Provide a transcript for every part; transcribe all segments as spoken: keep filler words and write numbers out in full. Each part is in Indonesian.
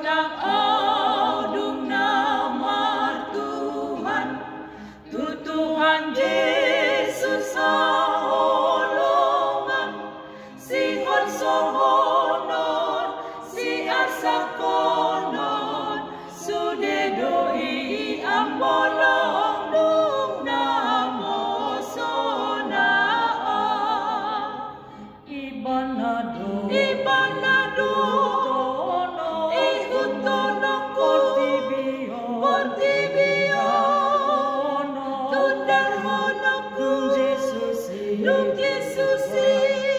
sonang audung nama Tuhan, tu Tuhan Yesus holongan, si hon sohonon, si asa konon, sude doi ang bolong dung namo sonaa. Ibanado, ibanado, ihutono ko, portibio, tundar hono ko, nung Yesusi,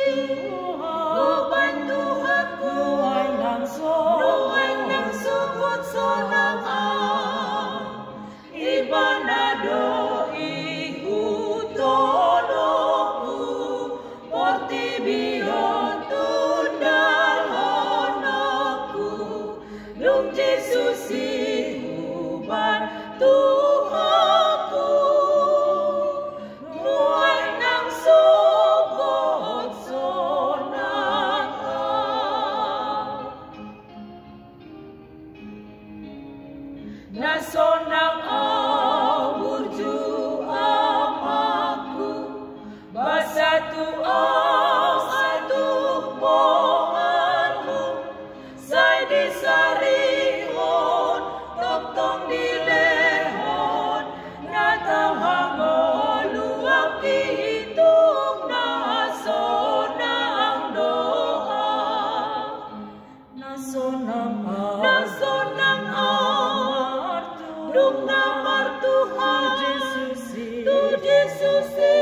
uban Tuhan ko, nuhay ng sumot sonang ibanado, ihutono ko, portibio, tundar hono ko, nung Yesusi, uban Tuhan ko, nuhay ng sumot sonang nasonang ang burju amaku, basatu ang atukbohanmu, say di sarihon, toktong di lehon, natawhango luwag dihitung nasonang doa, nasonang ang, nasonang ang dung namar Tuhan, tu Yesusi,